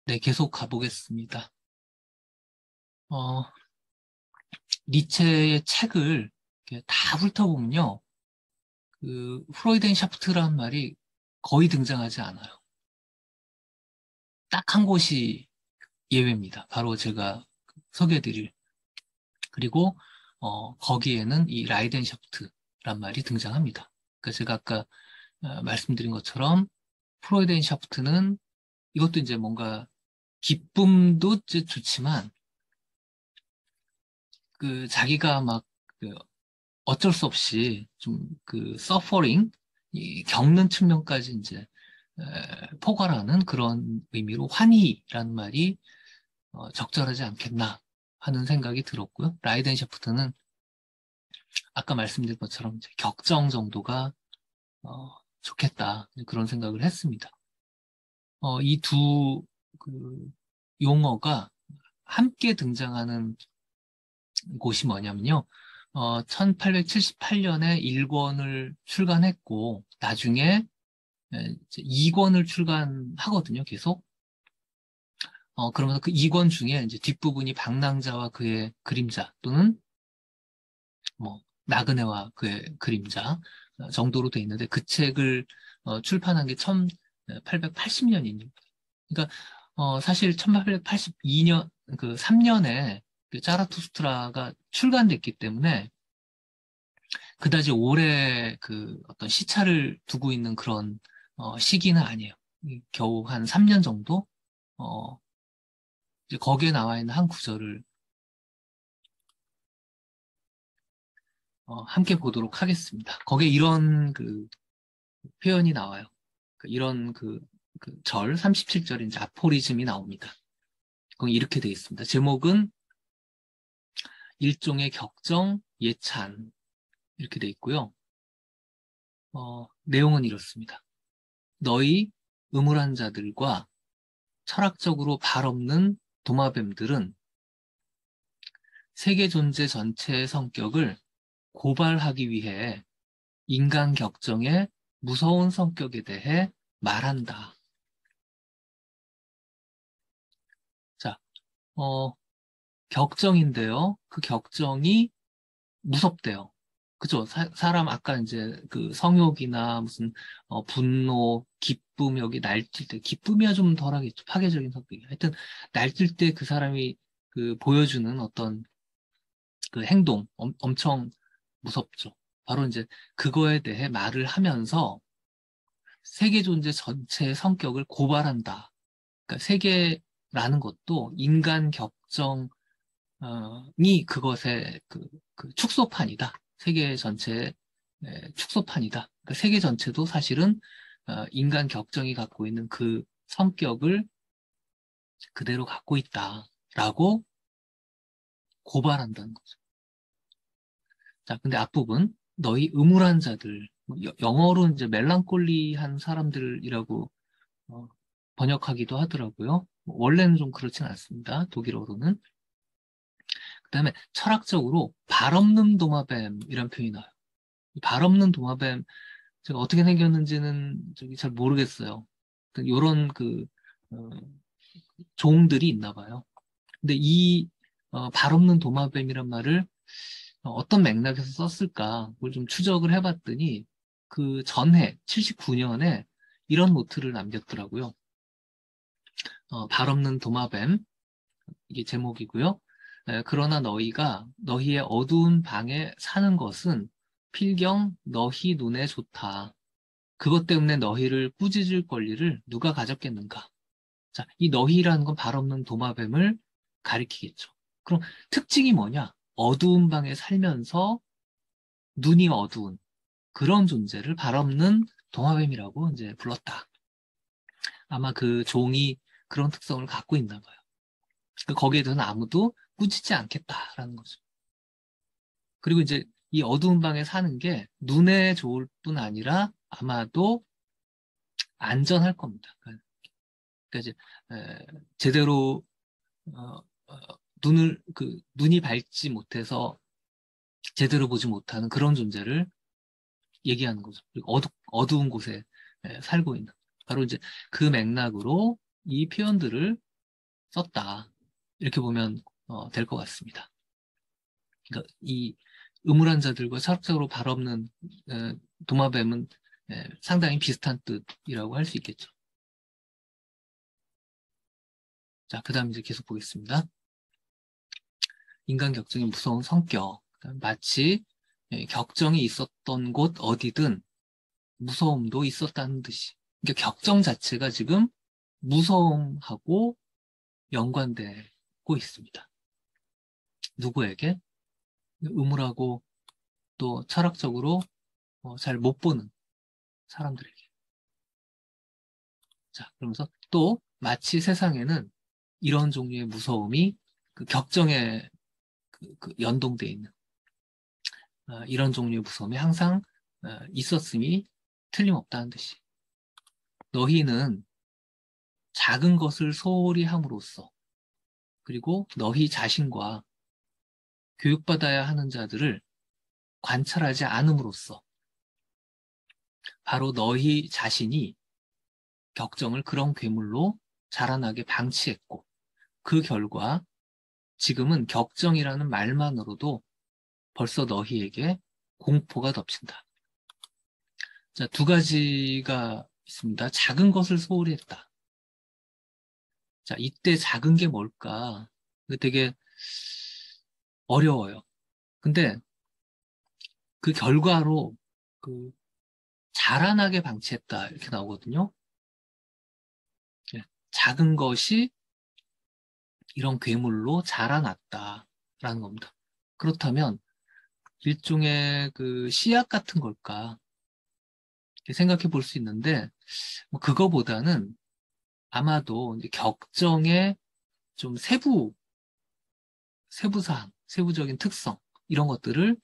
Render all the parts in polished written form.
네, 계속 가보겠습니다. 어, 니체의 책을 이렇게 다 훑어보면요. 프로이덴 샤프트라는 말이 거의 등장하지 않아요. 딱 한 곳이 예외입니다. 바로 제가 소개해드릴. 그리고, 거기에는 이 라이덴 샤프트란 말이 등장합니다. 그러니까 제가 아까 말씀드린 것처럼 프로이덴 샤프트는 이것도 이제 뭔가 기쁨도 이제 좋지만 자기가 막 어쩔 수 없이 좀 서퍼링, 겪는 측면까지 이제 포괄하는 그런 의미로 환희라는 말이 적절하지 않겠나 하는 생각이 들었고요. 라이덴 샤프트는 아까 말씀드린 것처럼 이제 격정 정도가 어, 좋겠다 그런 생각을 했습니다. 이 두 용어가 함께 등장하는 곳이 뭐냐면요. 1878년에 1권을 출간했고, 나중에 이제 2권을 출간하거든요, 계속. 그러면서 그 2권 중에 이제 뒷부분이 방랑자와 그의 그림자 또는 뭐, 나그네와 그의 그림자 정도로 돼 있는데 그 책을 출판한 게 1880년입니다. 그러니까, 사실 1882년, 3년에 자라투스트라가 출간됐기 때문에 그다지 오래 어떤 시차를 두고 있는 그런 시기는 아니에요. 겨우 한 3년 정도? 어, 이제 거기에 나와 있는 한 구절을 함께 보도록 하겠습니다. 거기에 이런 표현이 나와요. 이런 절 37절인 이제 아포리즘이 나옵니다. 거기 이렇게 되어 있습니다. 제목은 일종의 격정, 예찬 이렇게 되어 있고요. 내용은 이렇습니다. 너희 음울한 자들과 철학적으로 발 없는 도마뱀들은 세계 존재 전체의 성격을 고발하기 위해 인간 격정의 무서운 성격에 대해 말한다. 자, 어, 격정인데요. 그 격정이 무섭대요. 그죠? 사람 아까 이제 성욕이나 무슨 분노, 기쁨 여기 날뛸 때 기쁨이야 좀 덜하겠죠. 파괴적인 성격이. 하여튼 날뛸 때 그 사람이 보여주는 어떤 행동 엄청 무섭죠. 바로 이제 그거에 대해 말을 하면서 세계 존재 전체의 성격을 고발한다. 그러니까 세계라는 것도 인간 격정이 그것의 축소판이다. 세계 전체의 축소판이다. 그러니까 세계 전체도 사실은 인간 격정이 갖고 있는 그 성격을 그대로 갖고 있다라고 고발한다는 거죠. 자, 근데 앞부분 너희 음울한 자들 영어로 이제 멜랑콜리한 사람들이라고 어, 번역하기도 하더라고요. 원래는 좀 그렇진 않습니다. 독일어로는. 그다음에 철학적으로 발 없는 도마뱀이란 표현이 나와요. 발 없는 도마뱀 제가 어떻게 생겼는지는 저기 잘 모르겠어요. 이런 어, 종들이 있나 봐요. 근데 발 없는 도마뱀이란 말을 어떤 맥락에서 썼을까 그걸 좀 추적을 해봤더니 그 전해 79년에 이런 노트를 남겼더라고요. 발 없는 도마뱀 이게 제목이고요. 그러나 너희가 너희의 어두운 방에 사는 것은 필경 너희 눈에 좋다. 그것 때문에 너희를 꾸짖을 권리를 누가 가졌겠는가? 자, 이 너희라는 건 발 없는 도마뱀을 가리키겠죠. 그럼 특징이 뭐냐? 어두운 방에 살면서 눈이 어두운 그런 존재를 발 없는 도마뱀이라고 이제 불렀다. 아마 그 종이 그런 특성을 갖고 있나 봐요. 거기에 대해서는 아무도 꾸짖지 않겠다라는 거죠. 그리고 이제 이 어두운 방에 사는 게 눈에 좋을 뿐 아니라 아마도 안전할 겁니다. 그러니까 이제 제대로 어, 어, 눈이 밝지 못해서 제대로 보지 못하는 그런 존재를 얘기하는 거죠. 그리고 어두운 곳에 살고 있는 바로 이제 그 맥락으로 이 표현들을 썼다. 이렇게 보면 될 것 같습니다. 그러니까 이 음울한 자들과 철학적으로 발없는 도마뱀은 상당히 비슷한 뜻이라고 할 수 있겠죠. 자, 그 다음 이제 계속 보겠습니다. 인간 격정의 무서운 성격. 마치 격정이 있었던 곳 어디든 무서움도 있었다는 듯이. 그러니까 격정 자체가 지금 무서움하고 연관되고 있습니다. 누구에게? 음울하고 또 철학적으로 잘 못 보는 사람들에게. 자, 그러면서 또 마치 세상에는 이런 종류의 무서움이 그 격정에 그 연동돼 있는 이런 종류의 무서움이 항상 있었음이 틀림없다는 듯이. 너희는 작은 것을 소홀히 함으로써 그리고 너희 자신과 교육받아야 하는 자들을 관찰하지 않음으로써 바로 너희 자신이 격정을 그런 괴물로 자라나게 방치했고 그 결과 지금은 격정이라는 말만으로도 벌써 너희에게 공포가 덮친다. 자, 두 가지가 있습니다. 작은 것을 소홀히 했다. 자, 이때 작은 게 뭘까? 되게 어려워요. 근데 그 결과로 그 자라나게 방치했다 이렇게 나오거든요. 작은 것이 이런 괴물로 자라났다라는 겁니다. 그렇다면 일종의 그 씨앗 같은 걸까 생각해 볼 수 있는데 뭐 그거보다는 아마도 이제 격정의 좀 세부사항, 세부적인 특성 이런 것들을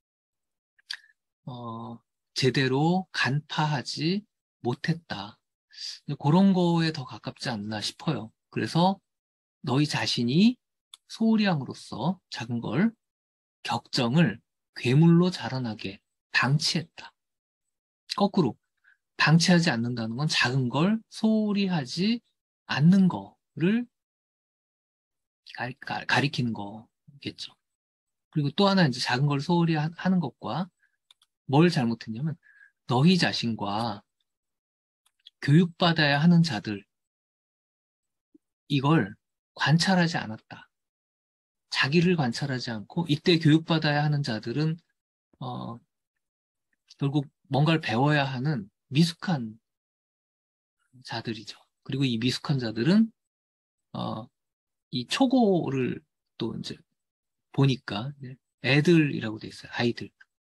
제대로 간파하지 못했다. 그런 거에 더 가깝지 않나 싶어요. 그래서 너희 자신이 소홀히 함으로써 작은 걸 격정을 괴물로 자라나게 방치했다. 거꾸로 방치하지 않는다는 건 작은 걸 소홀히 하지 않는 거를 가리키는 거겠죠. 그리고 또 하나 이제 작은 걸 소홀히 하는 것과 뭘 잘못했냐면 너희 자신과 교육받아야 하는 자들 이걸 관찰하지 않았다. 자기를 관찰하지 않고 이때 교육받아야 하는 자들은 어, 결국 뭔가를 배워야 하는 미숙한 자들이죠. 그리고 이 미숙한 자들은 어, 이 초고를 또 이제 보니까 애들이라고 돼 있어요. 아이들.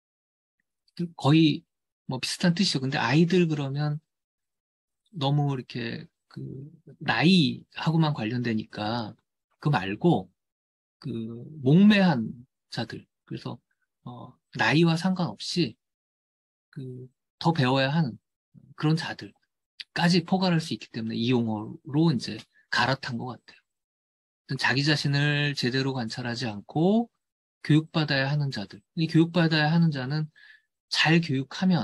거의 뭐 비슷한 뜻이죠. 근데 아이들 그러면 너무 이렇게 그 나이하고만 관련되니까 그 말고 그 목매한 자들. 그래서 나이와 상관없이 그 더 배워야 하는 그런 자들까지 포괄할 수 있기 때문에 이 용어로 이제 갈아탄 것 같아요. 자기 자신을 제대로 관찰하지 않고 교육받아야 하는 자들. 이 교육받아야 하는 자는 잘 교육하면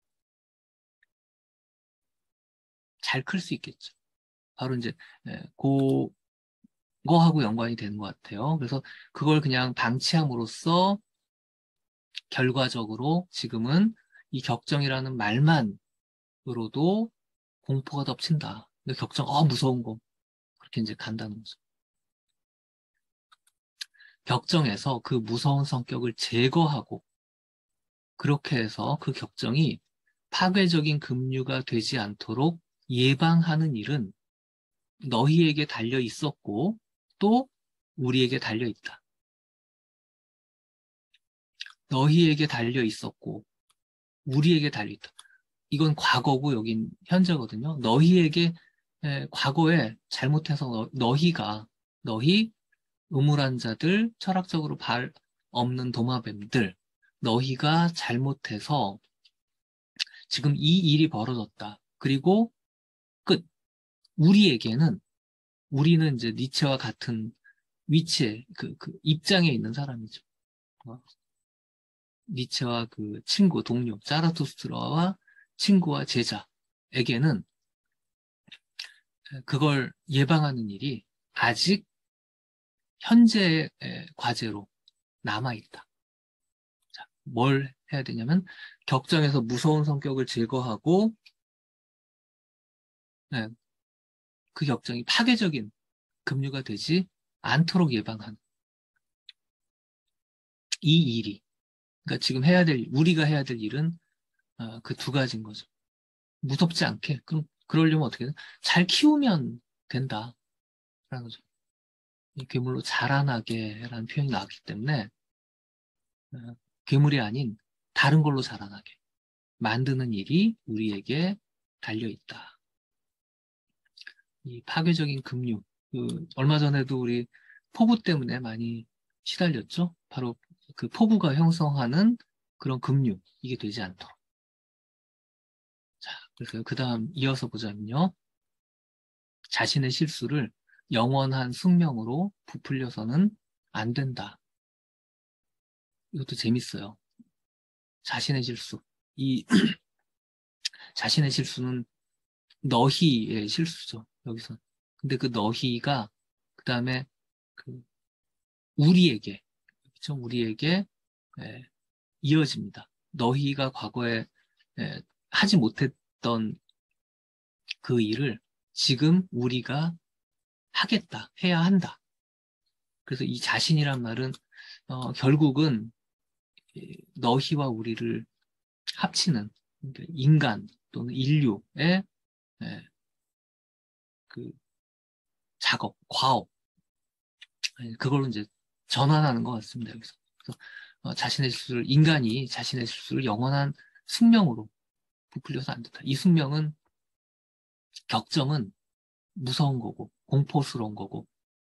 잘 클 수 있겠죠. 바로 이제 그거하고 연관이 되는 것 같아요. 그래서 그걸 그냥 방치함으로써 결과적으로 지금은 이 격정이라는 말만으로도 공포가 덮친다. 근데 격정, 무서운 거. 그렇게 이제 간다는 거죠. 격정에서 그 무서운 성격을 제거하고 그렇게 해서 그 격정이 파괴적인 급류가 되지 않도록 예방하는 일은 너희에게 달려 있었고 또 우리에게 달려 있다. 너희에게 달려 있었고 우리에게 달려 있다. 이건 과거고 여긴 현재거든요. 너희에게 과거에 잘못해서 너희 음울한 자들, 철학적으로 발 없는 도마뱀들, 너희가 잘못해서 지금 이 일이 벌어졌다. 그리고 끝. 우리는 이제 니체와 같은 위치에, 그 입장에 있는 사람이죠. 어, 니체와 그 친구, 동료, 자라투스트라와 친구와 제자에게는 그걸 예방하는 일이 아직 현재의 과제로 남아있다. 자, 뭘 해야 되냐면 격정에서 무서운 성격을 제거하고 네, 그 격정이 파괴적인 급류가 되지 않도록 예방하는 이 일이. 그러니까 지금 우리가 해야 될 일은 그 두 가지인 거죠. 무섭지 않게. 그럼 그러려면 어떻게 돼? 잘 키우면 된다라는 거죠. 이 괴물로 자라나게라는 표현이 나왔기 때문에 어, 괴물이 아닌 다른 걸로 자라나게 만드는 일이 우리에게 달려 있다. 이 파괴적인 급류. 얼마 전에도 우리 폭우 때문에 많이 시달렸죠. 바로 그 폭우가 형성하는 그런 급류. 이게 되지 않도록. 자, 그래서 그 다음 이어서 보자면요. 자신의 실수를 영원한 숙명으로 부풀려서는 안 된다. 이것도 재밌어요. 자신의 실수. 이 자신의 실수는 너희의 실수죠. 여기서. 근데 그 너희가 그 다음에 그 우리에게 그렇죠? 우리에게 예, 이어집니다. 너희가 과거에 하지 못했던 그 일을 지금 우리가 하겠다, 해야 한다. 그래서 이 자신이란 말은 결국은 너희와 우리를 합치는 그러니까 인간 또는 인류의 그 작업, 과업 그걸로 이제 전환하는 것 같습니다. 여기서 그래서 인간이 자신의 실수를 영원한 숙명으로 부풀려서 안 된다. 이 숙명은 격정은 무서운 거고 공포스러운 거고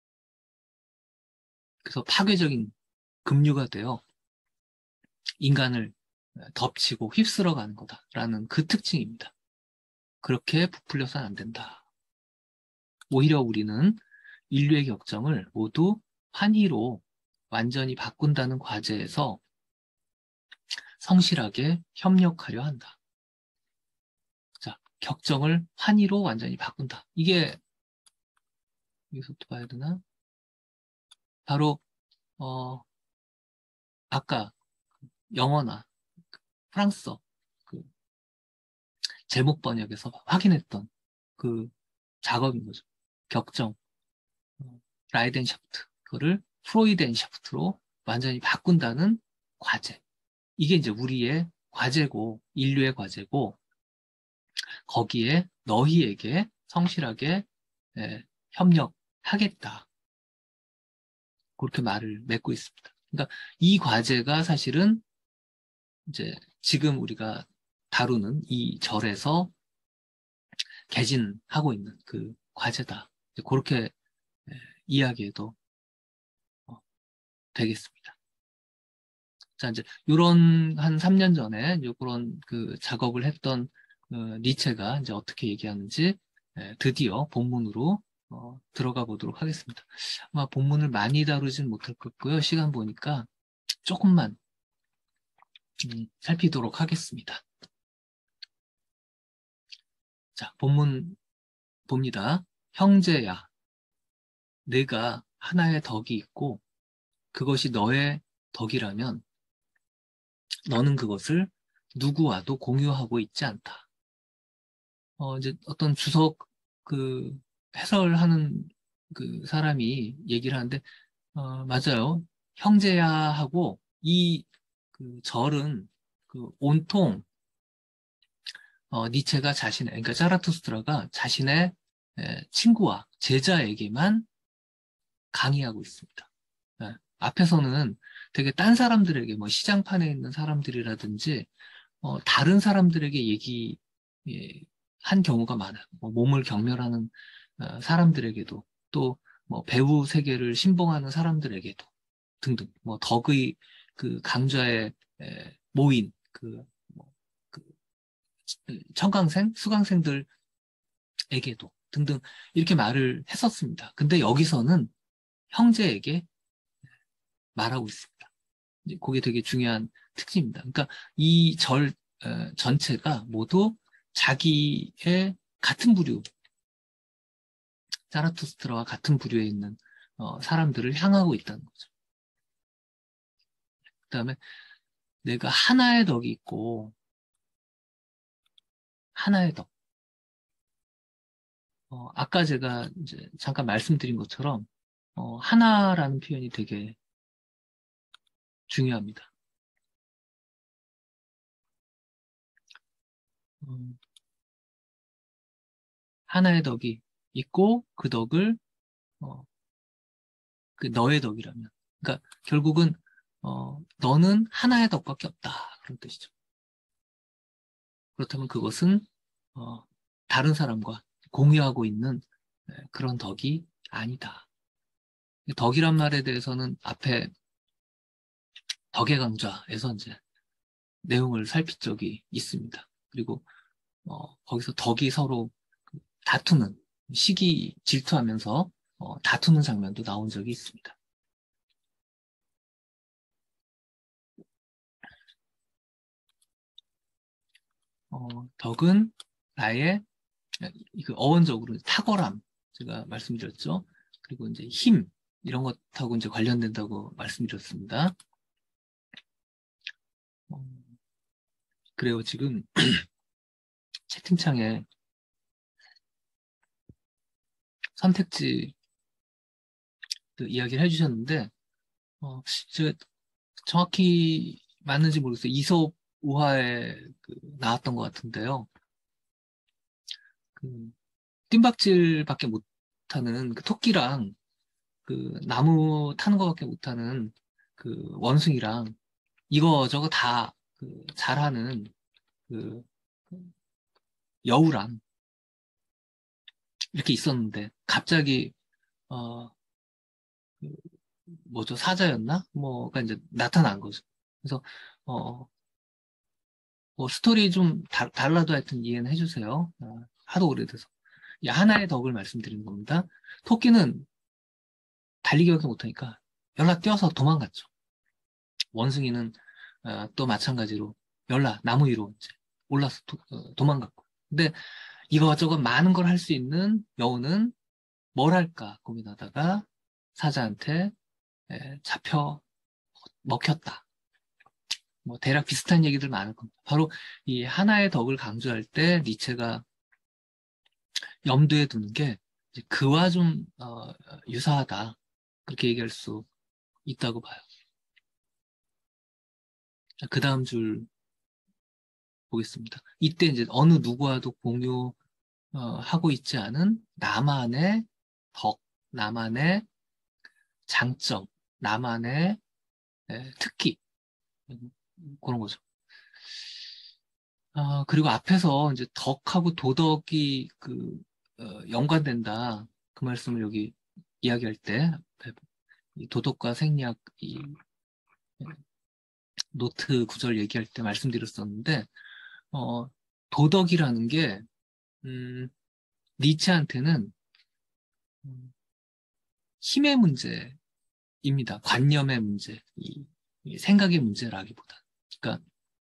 그래서 파괴적인 급류가 되어 인간을 덮치고 휩쓸어가는 거다라는 그 특징입니다. 그렇게 부풀려서는 안 된다. 오히려 우리는 인류의 격정을 모두 환희로 완전히 바꾼다는 과제에서 성실하게 협력하려 한다. 자, 격정을 환희로 완전히 바꾼다. 이게 여기서부터 봐야 되나? 바로 아까 영어나 프랑스어 그 제목 번역에서 확인했던 그 작업인 거죠. 격정, 라이덴샤프트, 그거를 프로이덴샤프트로 완전히 바꾼다는 과제. 이게 이제 우리의 과제고, 인류의 과제고, 거기에 너희에게 성실하게 협력하겠다. 그렇게 말을 맺고 있습니다. 그러니까 이 과제가 사실은 이제 지금 우리가 다루는 이 절에서 개진하고 있는 그 과제다. 그렇게 이야기해도 되겠습니다. 자, 이제 요런 한 3년 전에 요런 그 작업을 했던 니체가 이제 어떻게 얘기하는지 드디어 본문으로 들어가 보도록 하겠습니다. 아마 본문을 많이 다루진 못할 것 같고요. 시간 보니까 조금만 살피도록 하겠습니다. 자, 본문 봅니다. 형제야, 내가 하나의 덕이 있고 그것이 너의 덕이라면 너는 그것을 누구와도 공유하고 있지 않다. 이제 어떤 주석 그 해설하는 그 사람이 얘기를 하는데, 맞아요. 형제야 하고 이 그 절은 그 온통 니체가 그러니까 자라투스트라가 자신의 친구와 제자에게만 강의하고 있습니다. 앞에서는 되게 딴 사람들에게 뭐 시장판에 있는 사람들이라든지 다른 사람들에게 한 경우가 많아요. 뭐 몸을 경멸하는 사람들에게도 또 뭐 배우 세계를 신봉하는 사람들에게도 등등 뭐 덕의 그 강좌에 모인 뭐, 그 청강생, 수강생들에게도 등등 이렇게 말을 했었습니다. 근데 여기서는 형제에게 말하고 있습니다. 이제 그게 되게 중요한 특징입니다. 그러니까 이 절 전체가 모두 자기의 같은 부류, 자라투스트라와 같은 부류에 있는 사람들을 향하고 있다는 거죠. 그다음에 내가 하나의 덕이 있고 하나의 덕. 아까 제가 이제 잠깐 말씀드린 것처럼 하나라는 표현이 되게 중요합니다. 하나의 덕이 있고 그 덕을 그 너의 덕이라면, 그러니까 결국은 너는 하나의 덕밖에 없다 그런 뜻이죠. 그렇다면 그것은 다른 사람과 공유하고 있는 그런 덕이 아니다. 덕이란 말에 대해서는 앞에 덕의 강좌에서 이제 내용을 살핀 적이 있습니다. 그리고 거기서 덕이 서로 다투는, 시기 질투하면서 다투는 장면도 나온 적이 있습니다. 덕은 나의 그 어원적으로 탁월함, 제가 말씀드렸죠. 그리고 이제 힘, 이런 것하고 이제 관련된다고 말씀드렸습니다. 그래요. 지금 채팅창에 선택지 이야기를 해주셨는데, 제가 정확히 맞는지 모르겠어요. 이솝 우화에 나왔던 것 같은데요. 뜀박질밖에 못하는 그 토끼랑 그 나무 타는 것밖에 못하는 그 원숭이랑 이거저거 다 잘하는 그 여우랑 이렇게 있었는데 갑자기 어, 그 뭐죠, 사자였나? 뭐가 이제 나타난 거죠. 그래서 뭐 스토리 좀 달라도 하여튼 이해는 해주세요. 하도 오래돼서. 이 하나의 덕을 말씀드리는 겁니다. 토끼는 달리기밖에 못하니까 연락 뛰어서 도망갔죠. 원숭이는 또 마찬가지로 연락 나무 위로 이제 올라서 도망갔고. 근데 이거저거 많은 걸 할 수 있는 여우는 뭘 할까 고민하다가 사자한테 잡혀 먹혔다. 뭐 대략 비슷한 얘기들 많을 겁니다. 바로 이 하나의 덕을 강조할 때 니체가 염두에 두는 게 이제 그와 좀 유사하다. 그렇게 얘기할 수 있다고 봐요. 그 다음 줄 보겠습니다. 이때 이제 어느 누구와도 공유하고 있지 않은 나만의 덕, 나만의 장점, 나만의 특기, 그런 거죠. 그리고 앞에서 이제 덕하고 도덕이 연관된다. 그 말씀을 여기 이야기할 때, 이 도덕과 생리학, 이 노트 구절 얘기할 때 말씀드렸었는데, 도덕이라는 게, 니체한테는 힘의 문제입니다. 관념의 문제, 이 생각의 문제라기보다. 그러니까,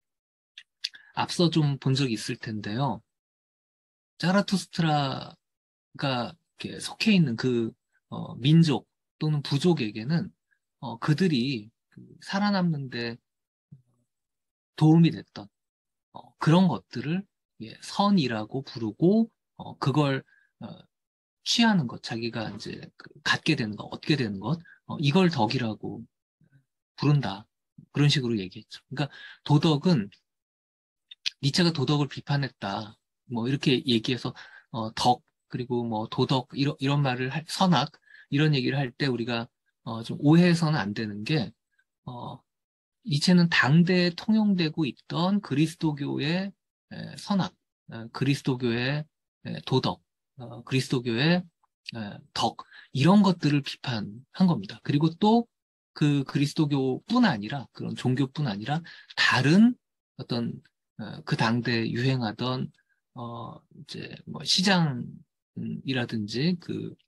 앞서 좀 본 적이 있을 텐데요. 자라투스트라가 이렇게 속해 있는 그 민족 또는 부족에게는 그들이 살아남는데 도움이 됐던 그런 것들을 선이라고 부르고 그걸 어, 취하는 것, 자기가 이제 갖게 되는 것, 얻게 되는 것, 이걸 덕이라고 부른다. 그런 식으로 얘기했죠. 그러니까 도덕은 니체가 도덕을 비판했다. 뭐 이렇게 얘기해서 덕 그리고 뭐 도덕 이런 말을 선악 이런 얘기를 할 때 우리가 좀 오해해서는 안 되는 게 니체는 당대에 통용되고 있던 그리스도교의 선악, 그리스도교의 도덕, 그리스도교의 덕 이런 것들을 비판한 겁니다. 그리고 또 그 그리스도교뿐 아니라 그런 종교뿐 아니라 다른 어떤 그 당대에 유행하던 이제 뭐 시장이라든지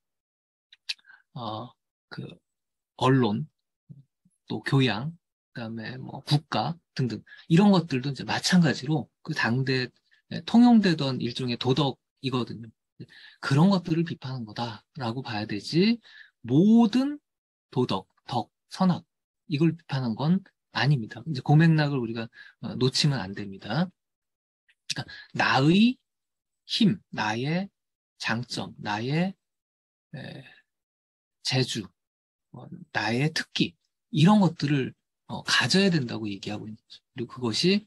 어, 그 언론 또 교양 그다음에 뭐 국가 등등 이런 것들도 이제 마찬가지로 그 당대 통용되던 일종의 도덕이거든요. 그런 것들을 비판한 거다라고 봐야 되지, 모든 도덕, 덕, 선악, 이걸 비판한 건 아닙니다. 이제 그 맥락을 우리가 놓치면 안 됩니다. 그러니까 나의 힘, 나의 장점, 나의 에, 재주, 나의 특기, 이런 것들을 가져야 된다고 얘기하고 있는 거죠. 그리고 그것이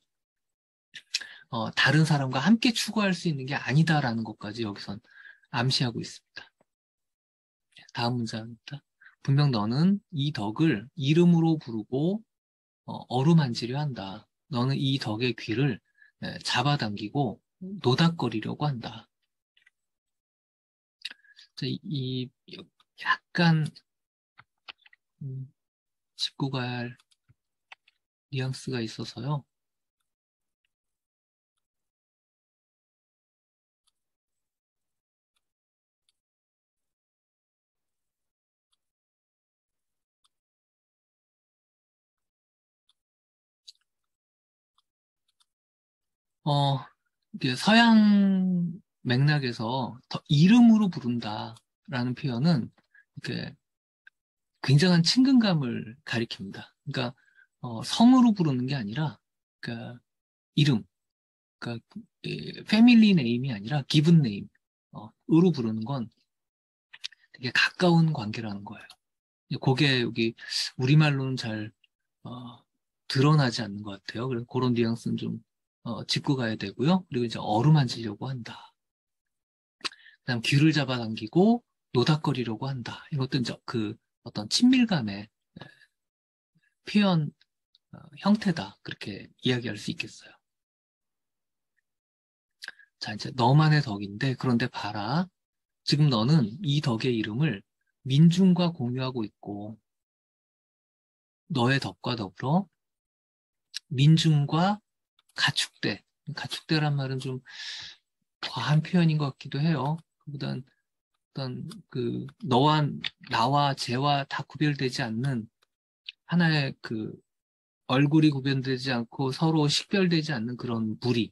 다른 사람과 함께 추구할 수 있는 게 아니다라는 것까지 여기선 암시하고 있습니다. 다음 문장입니다. 분명 너는 이 덕을 이름으로 부르고 어루만지려 한다. 너는 이 덕의 귀를 잡아당기고 노닥거리려고 한다. 이 약간 짚고 가야 할 뉘앙스가 있어서요. 어, 이게 서양 맥락에서 이름으로 부른다라는 표현은 이렇게 굉장한 친근감을 가리킵니다. 그러니까 성으로 부르는 게 아니라 그러니까 이름, 그러니까 패밀리 네임이 아니라 기븐 네임, 으로 부르는 건 되게 가까운 관계라는 거예요. 그게 여기 우리말로는 잘 어, 드러나지 않는 것 같아요. 그래서 그런 뉘앙스는 좀 짚고 가야 되고요. 그리고 이제 어루만지려고 한다. 그다음 귀를 잡아당기고 노닥거리려고 한다. 이것도 이제 그 어떤 친밀감의 표현 형태다. 그렇게 이야기할 수 있겠어요. 자, 이제 너만의 덕인데 그런데 봐라. 지금 너는 이 덕의 이름을 민중과 공유하고 있고 너의 덕과 더불어 민중과 가축대. 가축대란 말은 좀 과한 표현인 것 같기도 해요. 그보단 어떤 너와 나와 쟤와 다 구별되지 않는 하나의 얼굴이 구별되지 않고 서로 식별되지 않는 그런 무리.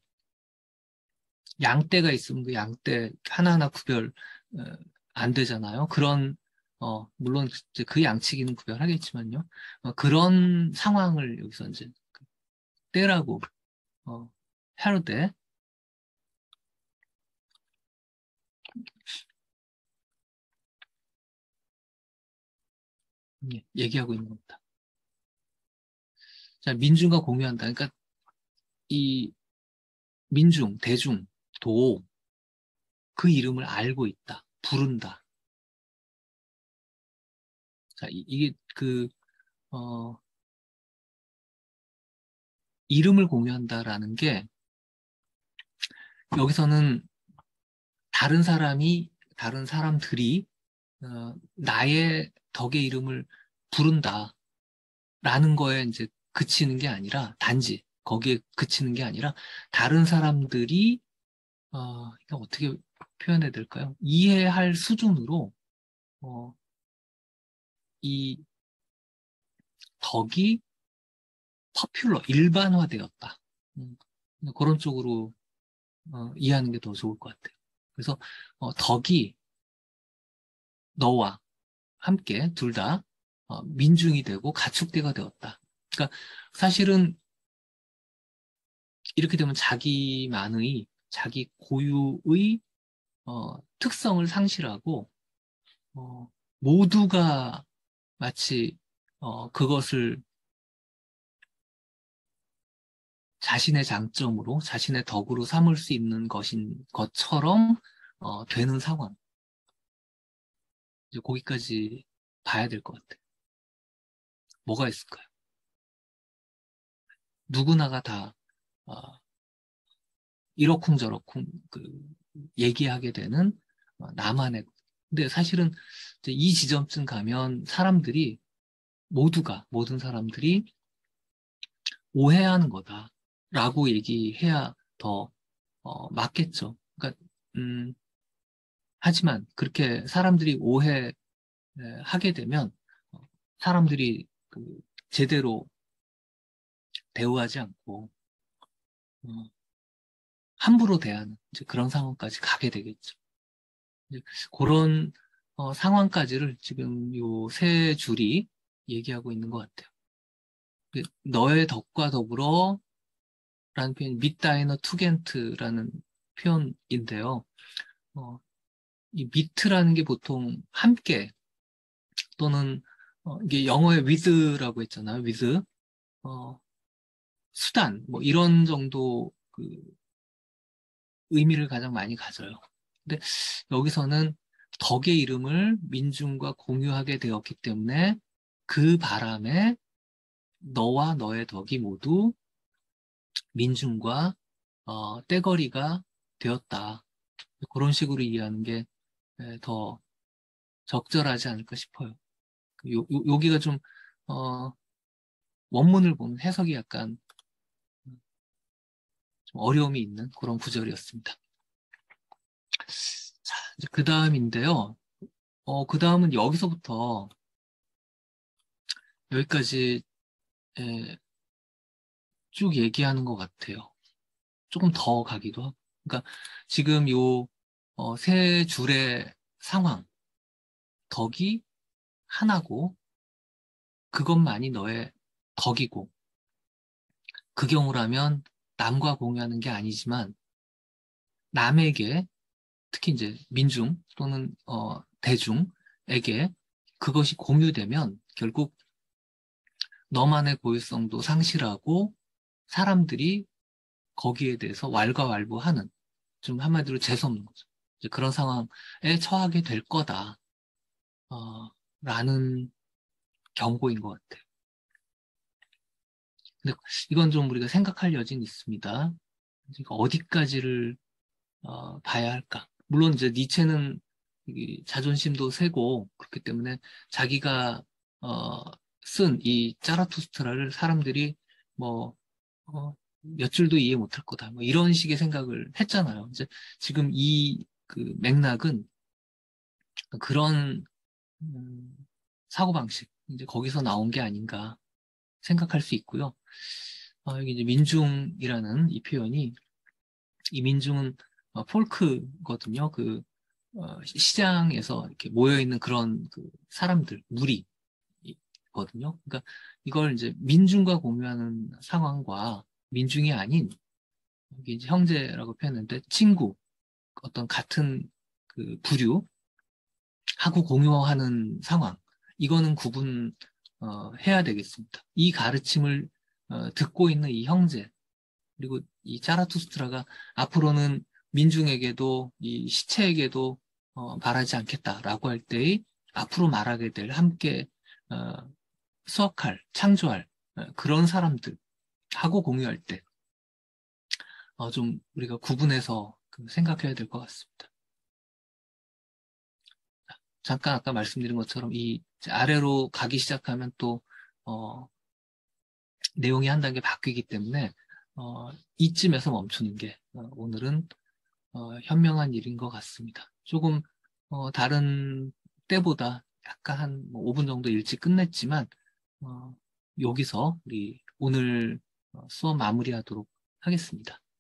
양떼가 있으면 그 양떼 하나하나 구별 어, 안 되잖아요. 물론 이제 그 양치기는 구별하겠지만요. 그런 상황을 여기서 이제 떼라고 하는데 얘기하고 있는 겁니다. 자, 민중과 공유한다. 그러니까 이 민중, 대중, 도, 그 이름을 알고 있다. 부른다. 자, 이게 어, 이름을 공유한다라는 게 여기서는 다른 사람들이 나의 덕의 이름을 부른다라는 거에 이제 그치는 게 아니라 단지 거기에 그치는 게 아니라 다른 사람들이 이거 어떻게 표현해야 될까요? 이해할 수준으로 어, 이 덕이 일반화되었다. 음, 그런 쪽으로 이해하는 게 더 좋을 것 같아요. 그래서 덕이 너와 함께 둘 다 민중이 되고 가축대가 되었다. 그러니까 사실은 이렇게 되면 자기 고유의 특성을 상실하고 어, 모두가 마치 그것을 자신의 장점으로 자신의 덕으로 삼을 수 있는 것인 것처럼 되는 상황. 이제 거기까지 봐야 될 것 같아요. 뭐가 있을까요? 누구나가 다 어, 이러쿵저러쿵 얘기하게 되는 나만의. 근데 사실은 이제 이 지점쯤 가면 모든 사람들이 오해하는 거다라고 얘기해야 더 맞겠죠. 그러니까 하지만 그렇게 사람들이 오해하게 되면 사람들이 제대로 대우하지 않고 어, 함부로 대하는 이제 그런 상황까지 가게 되겠죠. 이제 그런 상황까지를 지금 요 세 줄이 얘기하고 있는 것 같아요. 너의 덕과 더불어 라는 표현이 밑다이너 투겐트라는 표현인데요. 어, 이 밑라는 게 보통 함께 또는 이게 영어의 with라고 했잖아요. with 어, 수단 뭐 이런 정도 그 의미를 가장 많이 가져요. 근데 여기서는 덕의 이름을 민중과 공유하게 되었기 때문에 그 바람에 너와 너의 덕이 모두 민중과 떼거리가 되었다. 그런 식으로 이해하는 게 더 적절하지 않을까 싶어요. 여기가 좀 어, 원문을 보면 해석이 약간 좀 어려움이 있는 그런 구절이었습니다. 자, 이제 그 다음인데요. 그 다음은 여기서부터 여기까지 쭉 얘기하는 것 같아요. 조금 더 가기도 하고. 그러니까 지금 요 세 줄의 상황, 덕이 하나고 그것만이 너의 덕이고 그 경우라면 남과 공유하는 게 아니지만 남에게 특히 이제 민중 또는 대중에게 그것이 공유되면 결국 너만의 고유성도 상실하고 사람들이 거기에 대해서 왈가왈부하는 좀 한마디로 재수없는 거죠. 이제 그런 상황에 처하게 될 거다. 라는 경고인 것 같아요. 근데 이건 좀 우리가 생각할 여지는 있습니다. 그러니까 어디까지를 봐야 할까? 물론 이제 니체는 이 자존심도 세고 그렇기 때문에 자기가 어, 쓴 이 짜라투스트라를 사람들이 뭐 몇 줄도 이해 못할 거다. 뭐 이런 식의 생각을 했잖아요. 이제 지금 이 그 맥락은 그런 사고방식 이제 거기서 나온 게 아닌가 생각할 수 있고요. 여기 이제 민중이라는 이 표현이 이 민중은 폴크거든요. 시장에서 이렇게 모여 있는 그런 그 사람들 무리거든요. 그러니까 이걸 이제 민중과 공유하는 상황과 민중이 아닌 여기 이제 형제라고 표현했는데 친구 어떤 같은 그 부류하고 공유하는 상황 이거는 구분 해야 되겠습니다. 이 가르침을 듣고 있는 이 형제 그리고 이 자라투스트라가 앞으로는 민중에게도 이 시체에게도 말하지 않겠다라고 할 때의 앞으로 말하게 될 함께 어, 수확할, 창조할 그런 사람들하고 공유할 때 좀 우리가 구분해서 생각해야 될 것 같습니다. 잠깐 아까 말씀드린 것처럼 이 아래로 가기 시작하면 또 어, 내용이 한 단계 바뀌기 때문에 이쯤에서 멈추는 게 오늘은 현명한 일인 것 같습니다. 조금 다른 때보다 약간 한 5분 정도 일찍 끝냈지만 어, 여기서 우리 오늘 수업 마무리하도록 하겠습니다.